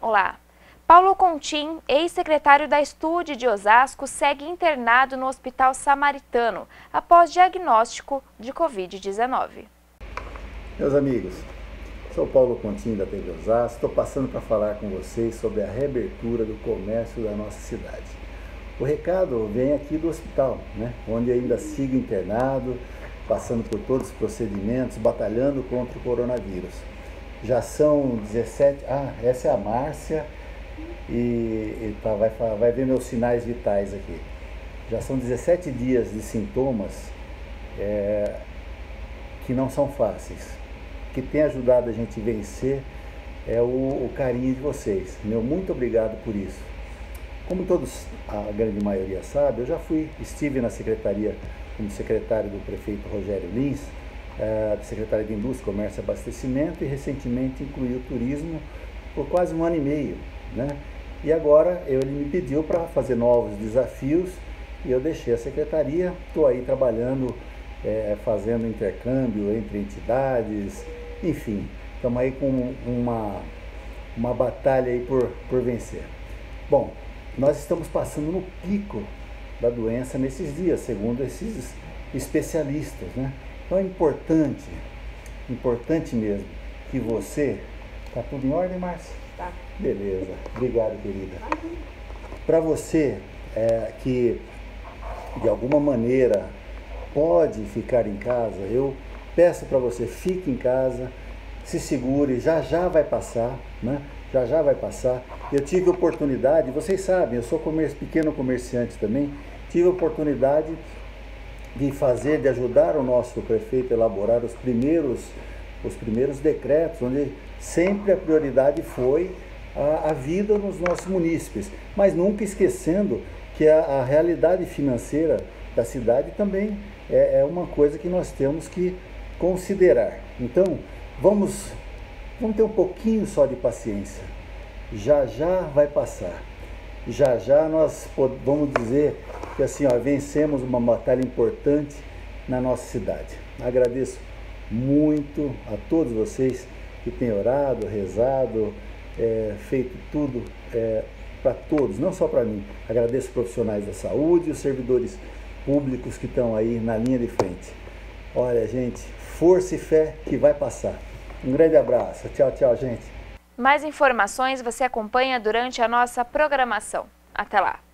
Olá. Paulo Contim, ex-secretário da Estúdio de Osasco, segue internado no Hospital Samaritano após diagnóstico de Covid-19. Meus amigos, sou Paulo Contim da TV Osasco, estou passando para falar com vocês sobre a reabertura do comércio da nossa cidade. O recado vem aqui do hospital, onde ainda sigo internado, passando por todos os procedimentos, batalhando contra o coronavírus. Já são 17... essa é a Márcia e vai ver meus sinais vitais aqui. Já são 17 dias de sintomas que não são fáceis. O que tem ajudado a gente a vencer é o carinho de vocês. Meu muito obrigado por isso. Como todos, a grande maioria sabe, eu já estive na secretaria como secretário do prefeito Rogério Lins, secretário de Indústria, Comércio e Abastecimento, e recentemente incluí o turismo por quase um ano e meio, E agora ele me pediu para fazer novos desafios e eu deixei a secretaria, estou aí trabalhando, fazendo intercâmbio entre entidades, enfim, estamos aí com uma batalha aí por vencer. Bom, nós estamos passando no pico da doença nesses dias, segundo esses especialistas, Então é importante mesmo que você... Tá tudo em ordem, Márcia? Tá. Beleza, obrigado, querida. Para você que de alguma maneira pode ficar em casa, eu peço para você, fique em casa, se segure, já vai passar, Já vai passar. Eu tive oportunidade, vocês sabem, eu sou pequeno comerciante também, tive a oportunidade de ajudar o nosso prefeito a elaborar os primeiros decretos, onde sempre a prioridade foi a vida nos nossos munícipes, mas nunca esquecendo que a realidade financeira da cidade também é uma coisa que nós temos que considerar. Então, vamos ter um pouquinho só de paciência. Já vai passar. Já nós vamos dizer que assim, vencemos uma batalha importante na nossa cidade. Agradeço muito a todos vocês que têm orado, rezado, feito tudo para todos, não só para mim. Agradeço os profissionais da saúde e os servidores públicos que estão aí na linha de frente. Olha, gente, força e fé que vai passar. Um grande abraço. Tchau, gente. Mais informações você acompanha durante a nossa programação. Até lá!